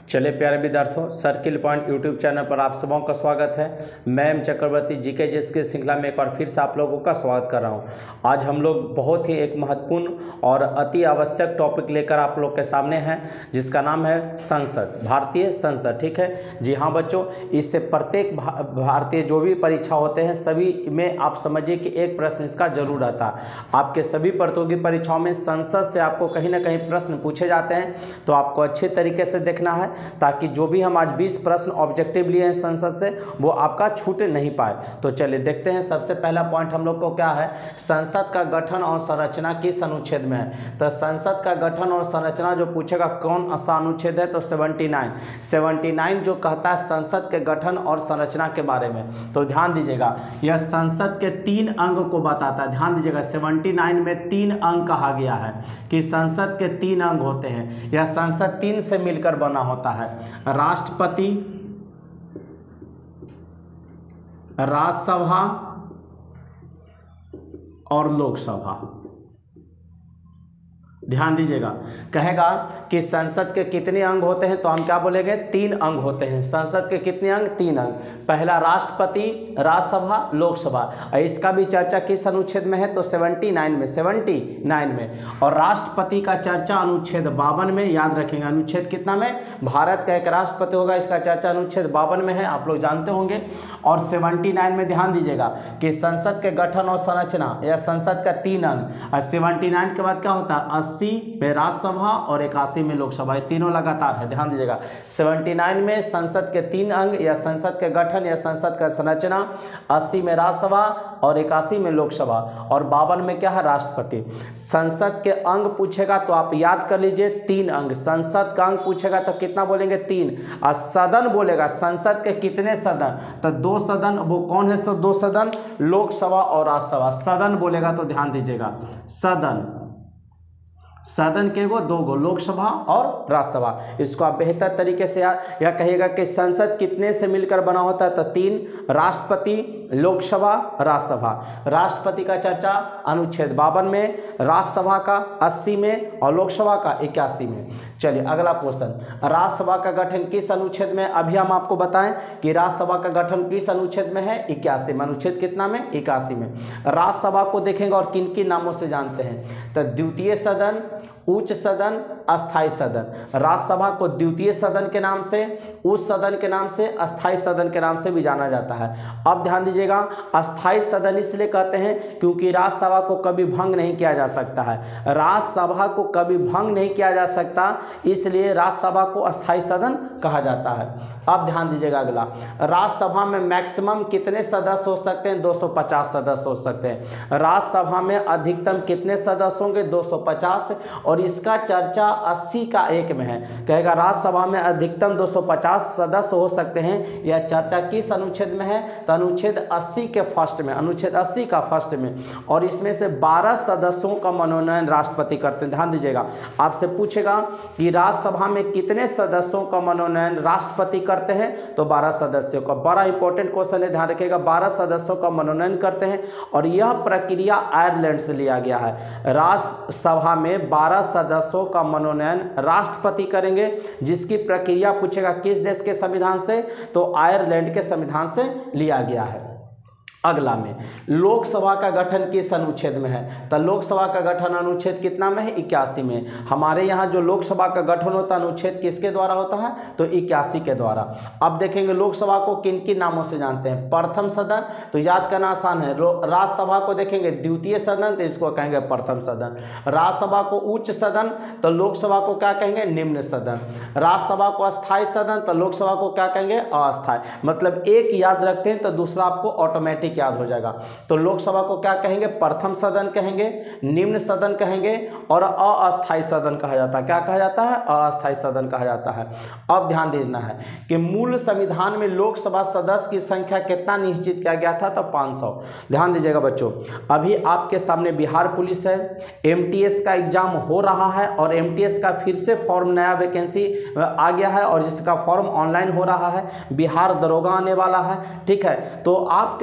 चले प्यारे विद्यार्थियों, सर्किल पॉइंट यूट्यूब चैनल पर आप सबों का स्वागत है। मैं एम चक्रवर्ती जीके जिस की श्रृंखला में एक बार फिर से आप लोगों का स्वागत कर रहा हूं। आज हम लोग बहुत ही एक महत्वपूर्ण और अति आवश्यक टॉपिक लेकर आप लोग के सामने हैं, जिसका नाम है संसद, भारतीय संसद। ठीक है जी हाँ बच्चों, इससे प्रत्येक भारतीय जो भी परीक्षा होते हैं सभी में आप समझिए कि एक प्रश्न इसका जरूर आता है। आपके सभी प्रतियोगी परीक्षाओं में संसद से आपको कहीं ना कहीं प्रश्न पूछे जाते हैं, तो आपको अच्छे तरीके से देखना है ताकि जो भी हम आज 20 प्रश्न ऑब्जेक्टिव लिए हैं संसद से वो आपका छूट नहीं पाए। तो चलिए देखते हैं। सबसे पहला पॉइंट हम लोग को क्या है, संसद का गठन और संरचना किस अनुच्छेद में है। तो संसद का गठन और संरचना जो पूछेगा कौन सा अनुच्छेद है, तो 79 जो कहता है संसद के गठन और संरचना के बारे में। तो ध्यान दीजिएगा, यह संसद के 3 अंग को बताता है। ध्यान दीजिएगा 79 में 3 अंग कहा गया है कि संसद के 3 अंग होते हैं। यह संसद 3 से मिलकर बना होता है, राष्ट्रपति, राज्यसभा और लोकसभा। ध्यान दीजिएगा, कहेगा कि संसद के कितने अंग होते हैं, तो हम क्या बोलेंगे 3 अंग होते हैं। संसद के कितने अंग, 3 अंग। पहला राष्ट्रपति, राज्यसभा, लोकसभा। इसका भी चर्चा किस अनुच्छेद में है, तो 79 में। और राष्ट्रपति का चर्चा अनुच्छेद 52 में। याद रखेंगे अनुच्छेद कितना में, भारत का एक राष्ट्रपति होगा, इसका चर्चा अनुच्छेद 52 में है, आप लोग जानते होंगे। और 79 में ध्यान दीजिएगा कि संसद के गठन और संरचना या संसद का 3 अंग। और 79 के बाद क्या होता है, 80 में राज्यसभा और 81 में लोकसभा। ये तीनों लगातार है। ध्यान दीजिएगा 79 में संसद के 3 अंग या संसद के गठन या संसद का संरचना, 80 में राज्यसभा और 81 में लोकसभा, और 52 में क्या है, राष्ट्रपति। संसद के अंग पूछेगा तो आप याद कर लीजिए 3 अंग। संसद का अंग पूछेगा तो कितना बोलेंगे, 3। और सदन बोलेगा, संसद के कितने सदन, तो 2 सदन। वो कौन है, 2 सदन, लोकसभा और राज्यसभा। सदन बोलेगा तो ध्यान दीजिएगा, सदन के 2 लोकसभा और राज्यसभा। इसको आप बेहतर तरीके से या कहिएगा कि संसद कितने से मिलकर बना होता है, तो 3, राष्ट्रपति, लोकसभा, राज्यसभा। राष्ट्रपति का चर्चा अनुच्छेद 52 में, राज्यसभा का 80 में और लोकसभा का 81 में। चलिए अगला क्वेश्चन, राज्यसभा का गठन किस अनुच्छेद में। अभी हम आपको बताएं कि राज्यसभा का गठन किस अनुच्छेद में है, 81 में। अनुच्छेद कितना में, 81 में। राज्यसभा को देखेंगे और किन किन नामों से जानते हैं, तो द्वितीय सदन, उच्च सदन, अस्थाई सदन। राज्यसभा को द्वितीय सदन के नाम से, उच्च सदन के नाम से, अस्थाई सदन के नाम से भी जाना जाता है। अब ध्यान दीजिएगा, अस्थाई सदन इसलिए कहते हैं क्योंकि राज्यसभा को कभी भंग नहीं किया जा सकता है। राज्यसभा को कभी भंग नहीं किया जा सकता, इसलिए राज्यसभा को अस्थाई सदन कहा जाता है। अब ध्यान दीजिएगा अगला, राज्यसभा में मैक्सिमम कितने सदस्य हो सकते हैं, 250 सदस्य हो सकते हैं। राज्यसभा में अधिकतम कितने सदस्य होंगे, 250। और इसका चर्चा 80 का 1 में है। कहेगा राज्यसभा में अधिकतम 250 सदस्य हो सकते हैं। यह चर्चा किस अनुच्छेद में है, तो अनुच्छेद 80 के फर्स्ट में, अनुच्छेद 80 का फर्स्ट में। और इसमें से 12 सदस्यों का मनोनयन राष्ट्रपति करते हैं। ध्यान दीजिएगा, आपसे पूछेगा कि राज्यसभा में कितने सदस्यों का मनोनयन राष्ट्रपति करते हैं, तो 12 सदस्यों का। बड़ा इंपॉर्टेंट क्वेश्चन है, ध्यान रखिएगा। 12 सदस्यों का मनोनयन करते हैं और यह प्रक्रिया आयरलैंड से लिया गया है। राज्यसभा में 12 सदस्यों का मनोनयन राष्ट्रपति करेंगे, जिसकी प्रक्रिया पूछेगा किस देश के संविधान से, तो आयरलैंड के संविधान से लिया गया है। अगला में लोकसभा का गठन किस अनुच्छेद में है, तो लोकसभा का गठन अनुच्छेद कितना में है, 81 में। हमारे यहाँ जो लोकसभा का गठन होता है अनुच्छेद किसके द्वारा होता है, तो 81 के द्वारा। अब देखेंगे लोकसभा को किन किन नामों से जानते हैं। प्रथम सदन, तो याद करना आसान है। राज्यसभा को देखेंगे द्वितीय सदन, तो इसको कहेंगे प्रथम सदन। राज्यसभा को उच्च सदन, तो लोकसभा को क्या कहेंगे, निम्न सदन। राज्यसभा को अस्थाई सदन, तो लोकसभा को क्या कहेंगे, अस्थाई। मतलब एक याद रखते हैं तो दूसरा आपको ऑटोमेटिक याद हो जाएगा। तो लोकसभा को क्या कहेंगे, प्रथम सदन कहेंगे, निम्न सदन कहेंगे और अस्थाई सदन कहा जाता है। क्या कहा जाता है, अस्थाई सदन कहा जाता है। अब ध्यान देना है कि मूल संविधान में लोकसभा सदस्य की संख्या कितना निश्चित किया गया था, तो 500। ध्यान दीजिएगा बच्चों, अभी आपके सामने बिहार पुलिस है, एमटीएस का एग्जाम हो रहा है और एमटीएस का फिर से फॉर्म नया वैकेंसी आ गया है और जिसका फॉर्म ऑनलाइन हो रहा है। बिहार दरोगा आने वाला है, ठीक है। तो आपके सामने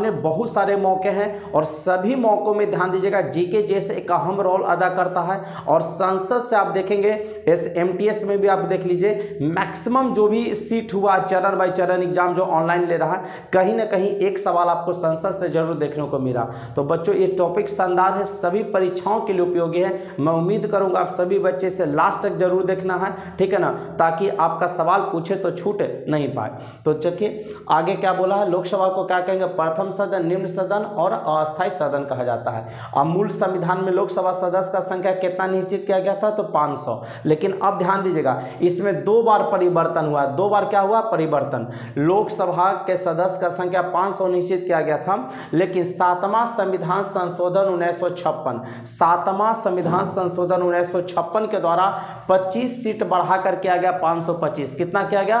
सामने बहुत सारे मौके हैं और सभी मौकों में ध्यान दीजिएगा जीके जैसे एक अहम रोल अदा करता है। और संसद से आप देखेंगे एमटीएस में भी आप देख लीजिए मैक्सिमम जो भी सीट हुआ चरण बाई चरण एग्जाम जो ऑनलाइन ले रहा है, कहीं ना कहीं एक सवाल आपको संसद से जरूर देखने को मिला। तो बच्चों ये टॉपिक शानदार है, सभी परीक्षाओं के लिए उपयोगी है। मैं उम्मीद करूंगा आप सभी बच्चे से लास्ट तक जरूर देखना है, ठीक है ना, ताकि आपका सवाल पूछे तो छूट नहीं पाए। तो चलिए आगे क्या बोला है, लोकसभा को क्या कहेंगे, प्रथम सदन, निम्न सदन और अस्थायी सदन कहा जाता है। अब मूल संविधान में लोकसभा सदस्य का संख्या कितना निश्चित किया गया था, तो 500। लेकिन अब ध्यान दीजिएगा इसमें 2 बार परिवर्तन हुआ, 2 बार क्या हुआ परिवर्तन। लोकसभा के सदस्य का संख्या 500 निश्चित किया गया था, लेकिन 7वां संविधान संशोधन 1956, 7वां संविधान संशोधन 1956 के द्वारा 25 सीट बढ़ाकर किया गया 525। कितना किया गया,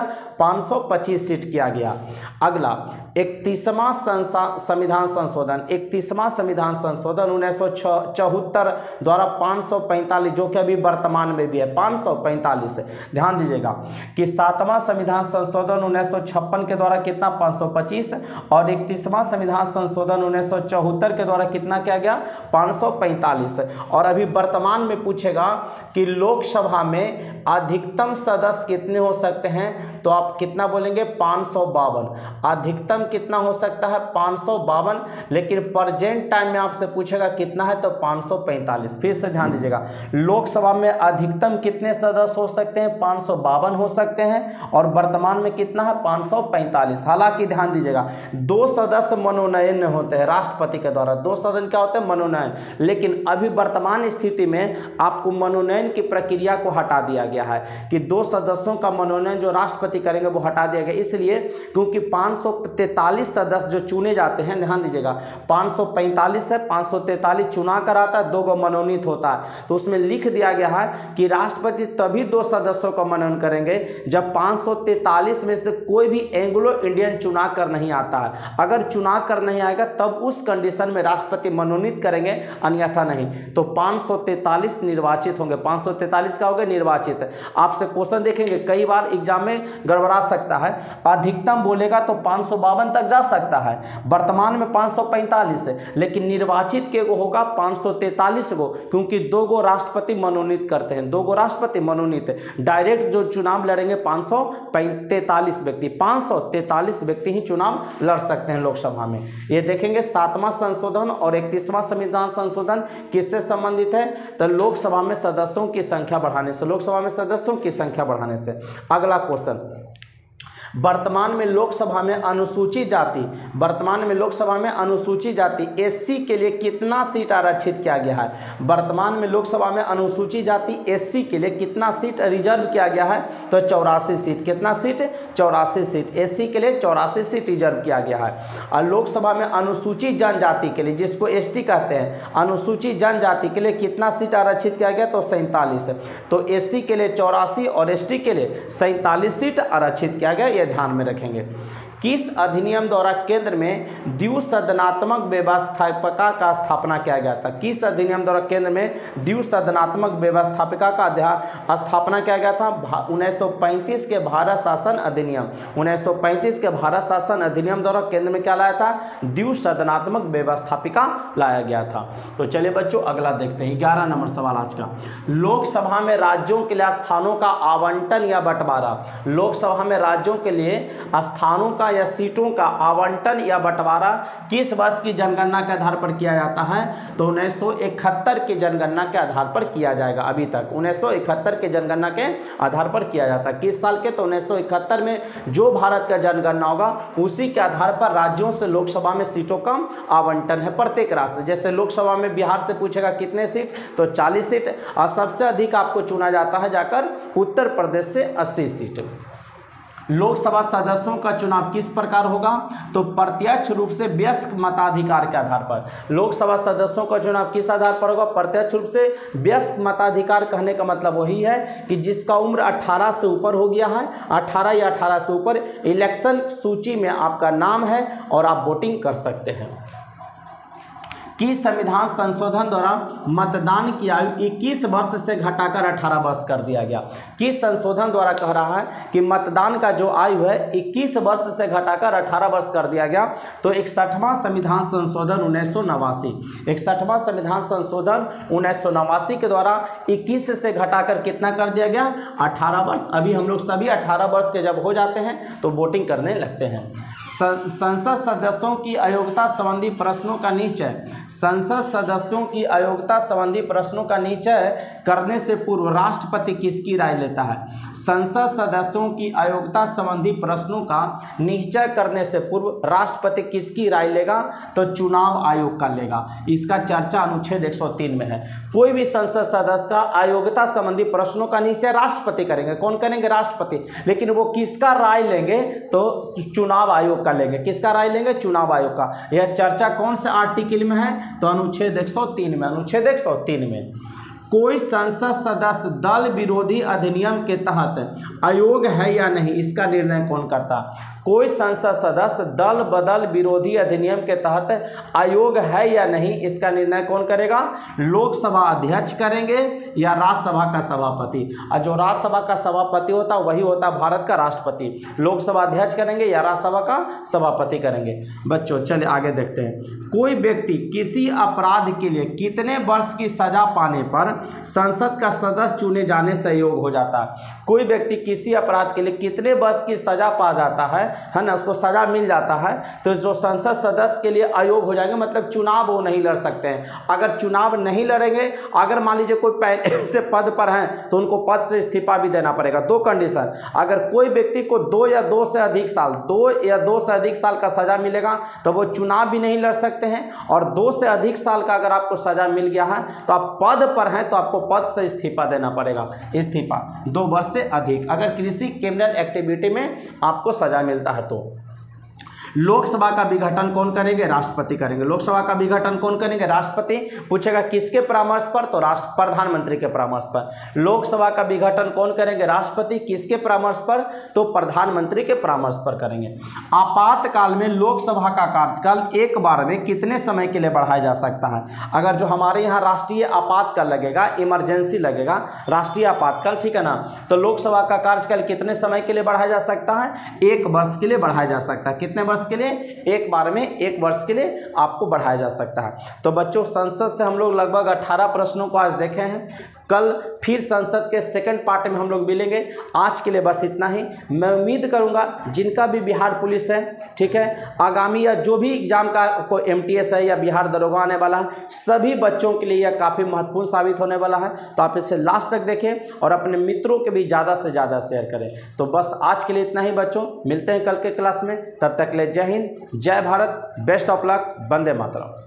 525 सीट किया गया। अगला 31वां संविधान संशोधन, 31वां संविधान संशोधन 1974 द्वारा 545, जो कि अभी वर्तमान में भी है 545। ध्यान दीजिएगा कि 7वां संविधान संशोधन 1956 के द्वारा कितना 525 और 31वां संविधान संशोधन 1974 के द्वारा कितना किया गया 545। और अभी वर्तमान में पूछेगा कि लोकसभा में अधिकतम सदस्य कितने हो सकते हैं, तो आप कितना बोलेंगे 552। अधिकतम कितना हो सकता है 552, लेकिन प्रेजेंट टाइम में आपसे पूछेगा कितना है तो 545। फिर से ध्यान दीजिएगा लोकसभा में अधिकतम कितने सदस्य हो सकते हैं 552 हो सकते हैं और वर्तमान में कितना है 545। हालांकि ध्यान दीजिएगा 2 सदस्य मनोनयन होते हैं राष्ट्रपति के द्वारा, 2 सदन क्या होते हैं मनोनयन, लेकिन अभी वर्तमान स्थिति में आपको मनोनयन की प्रक्रिया को हटा दिया गया है कि 2 सदस्यों का मनोनयन जो राष्ट्रपति करेंगे वो हटा दिया गया, इसलिए क्योंकि 543 सदस्य जो चुने जाते हैं, ध्यान दीजिएगा 545 है, 543 चुना कराता है, 2 को मनोनीत होता है। तो उसमें लिख दिया गया है कि राष्ट्रपति तभी 2 सदस्यों का मनोनयन करेंगे जब 543 में से कोई भी एंग्लो इंडियन चुना कर नहीं आता है। अगर चुना कर नहीं आएगा तब उस कंडीशन में राष्ट्रपति मनोनीत करेंगे, अन्यथा नहीं। तो 543 निर्वाचित होंगे, 543 का होगा निर्वाचित। आपसे क्वेश्चन देखेंगे कई बार एग्जाम में गड़बड़ा सकता है, अधिकतम बोलेगा तो 552 तक जा सकता है, वर्तमान में 545 है, लेकिन निर्वाचित के को होगा 543 को, क्योंकि 2 गो राष्ट्रपति मनोनीत करते हैं, 2 गो राष्ट्रपति मनोनीत, डायरेक्ट जो चुनाव लड़ेंगे 543 व्यक्ति, 543 व्यक्ति ही चुनाव लड़ सकते हैं लोकसभा में। ये देखेंगे 7वां संशोधन और 31वां संविधान संशोधन किससे संबंधित है, तो लोकसभा में सदस्यों की संख्या बढ़ाने से, लोकसभा में सदस्यों की संख्या बढ़ाने से। अगला क्वेश्चन, वर्तमान में लोकसभा में अनुसूचित जाति, वर्तमान में लोकसभा में अनुसूचित जाति एससी के लिए कितना सीट आरक्षित किया गया है। वर्तमान में लोकसभा में अनुसूचित जाति एससी के लिए कितना सीट रिजर्व किया गया है, तो 84 सीट। कितना सीट 84 सीट एससी के लिए 84 सीट रिजर्व किया गया है। और लोकसभा में अनुसूचित जनजाति के लिए, जिसको एसटी कहते हैं, अनुसूचित जनजाति के लिए कितना सीट आरक्षित किया गया, तो 47। तो एससी के लिए 84 और एसटी के लिए 47 सीट आरक्षित किया गया, ध्यान में रखेंगे। किस अधिनियम द्वारा केंद्र में द्विसदनात्मक व्यवस्थापिका का स्थापना किया गया था। किस अधिनियम द्वारा केंद्र में द्विसदनात्मक व्यवस्थापिका का स्थापना किया गया था। 1935 के भारत शासन अधिनियम, 1935 के भारत शासन अधिनियम द्वारा केंद्र में क्या लाया था, द्विसदनात्मक व्यवस्थापिका लाया गया था। तो चलिए बच्चों अगला देखते हैं, 11 नंबर सवाल आज का। लोकसभा में राज्यों के लिए स्थानों का आवंटन या बंटवारा, लोकसभा में राज्यों के लिए स्थानों का या सीटों का आवंटन या बंटवारा किस वर्ष की जनगणना के आधार पर किया जाता है, तो 1971 की जनगणना के आधार पर किया जाएगा। अभी तक 1971 के जनगणना के आधार पर किया जाता है। किस साल के, तो 1971 में जो भारत का जनगणना होगा उसी के आधार पर राज्यों से लोकसभा में सीटों का आवंटन है प्रत्येक राज्य। जैसे लोकसभा में बिहार से पूछेगा कितने सीट, तो 40 सीट, और सबसे अधिक आपको चुना जाता है जाकर उत्तर प्रदेश से 80 सीट। लोकसभा सदस्यों का चुनाव किस प्रकार होगा, तो प्रत्यक्ष रूप से वयस्क मताधिकार के आधार पर। लोकसभा सदस्यों का चुनाव किस आधार पर होगा, प्रत्यक्ष रूप से वयस्क मताधिकार। कहने का मतलब वही है कि जिसका उम्र 18 से ऊपर हो गया है, 18 या 18 से ऊपर इलेक्शन सूची में आपका नाम है और आप वोटिंग कर सकते हैं। कि संविधान संशोधन द्वारा मतदान की आयु 21 वर्ष से घटाकर 18 वर्ष कर दिया गया। किस संशोधन द्वारा कह रहा है कि मतदान का जो आयु है 21 वर्ष से घटाकर 18 वर्ष कर दिया गया। तो 61वां संविधान संशोधन 1989, 61वां संविधान संशोधन 1989 के द्वारा 21 से घटाकर कितना कर दिया गया, 18 वर्ष। अभी हम लोग सभी 18 वर्ष के जब हो जाते हैं तो वोटिंग करने लगते हैं। संसद सदस्यों की अयोग्यता संबंधी प्रश्नों का निश्चय, संसद सदस्यों की अयोग्यता संबंधी प्रश्नों का निश्चय करने से पूर्व राष्ट्रपति किसकी राय लेता है? संसद सदस्यों की अयोग्यता संबंधी प्रश्नों का निश्चय करने से पूर्व राष्ट्रपति किसकी राय लेगा? तो चुनाव आयोग का लेगा। इसका चर्चा अनुच्छेद 103 में है। कोई भी संसद सदस्य का अयोग्यता संबंधी प्रश्नों का निश्चय राष्ट्रपति करेंगे। कौन करेंगे? राष्ट्रपति। लेकिन वो किसका राय लेंगे? तो चुनाव आयोग का लेंगे। किसका राय लेंगे? चुनाव आयोग का। यह चर्चा कौन से आर्टिकल में है? तो अनुच्छेद 103 में। अनुच्छेद 103 में कोई संसद सदस्य दल विरोधी अधिनियम के तहत अयोग्य है या नहीं, इसका निर्णय कौन करता? कोई संसद सदस्य दल बदल विरोधी अधिनियम के तहत अयोग्य है या नहीं, इसका निर्णय कौन करेगा? लोकसभा अध्यक्ष करेंगे या राज्यसभा का सभापति। और जो राज्यसभा का सभापति होता वही होता भारत का राष्ट्रपति। लोकसभा अध्यक्ष करेंगे या राज्यसभा का सभापति करेंगे। बच्चों चलिए आगे देखते हैं। कोई व्यक्ति किसी अपराध के लिए कितने वर्ष की सजा पाने पर संसद का सदस्य चुने जाने से योग्य हो जाता है? कोई व्यक्ति किसी अपराध के लिए कितने वर्ष की सजा पा जाता है ना, उसको सजा मिल जाता है, तो जो संसद सदस्य के लिए अयोग्य हो जाएंगे, मतलब चुनाव वो नहीं लड़ सकते हैं। अगर चुनाव नहीं लड़ेंगे, अगर मान लीजिए कोई पहले से पद पर हैं तो उनको पद से इस्तीफा भी देना पड़ेगा। दो कंडीशन, अगर कोई व्यक्ति को 2 या 2 से अधिक साल का सजा मिलेगा तो वो चुनाव भी नहीं लड़ सकते हैं, और 2 से अधिक साल का अगर आपको सजा मिल गया है तो आप पद पर हैं तो आपको पद से इस्तीफा देना पड़ेगा। इस्तीफा 2 वर्ष से अधिक अगर किसी क्रिमिनल एक्टिविटी में आपको सजा मिलता है तो। लोकसभा का विघटन कौन करेंगे? राष्ट्रपति करेंगे। लोकसभा का विघटन कौन करेंगे? राष्ट्रपति। पूछेगा किसके परामर्श पर? तो प्रधानमंत्री के परामर्श पर। लोकसभा का विघटन कौन करेंगे? राष्ट्रपति। किसके परामर्श पर? तो प्रधानमंत्री के परामर्श पर करेंगे। आपातकाल में लोकसभा का कार्यकाल एक बार में कितने समय के लिए बढ़ाया जा सकता है? अगर जो हमारे यहाँ राष्ट्रीय आपातकाल लगेगा, इमरजेंसी लगेगा, राष्ट्रीय आपातकाल, ठीक है ना, तो लोकसभा का कार्यकाल कितने समय के लिए बढ़ाया जा सकता है? 1 वर्ष के लिए बढ़ाया जा सकता है। कितने वर्ष के लिए? एक बार में 1 वर्ष के लिए आपको बढ़ाया जा सकता है। तो बच्चों संसद से हम लोग लगभग 18 प्रश्नों को आज देखे हैं। कल फिर संसद के सेकंड पार्ट में हम लोग मिलेंगे। आज के लिए बस इतना ही। मैं उम्मीद करूंगा जिनका भी बिहार पुलिस है, ठीक है, आगामी या जो भी एग्जाम का कोई MTS है या बिहार दरोगा आने वाला है, सभी बच्चों के लिए यह काफ़ी महत्वपूर्ण साबित होने वाला है। तो आप इसे लास्ट तक देखें और अपने मित्रों के भी ज़्यादा से ज़्यादा शेयर करें। तो बस आज के लिए इतना ही बच्चों, मिलते हैं कल के क्लास में। तब तक के लिए जय हिंद, जय भारत, बेस्ट ऑफ लक, वंदे मातरम।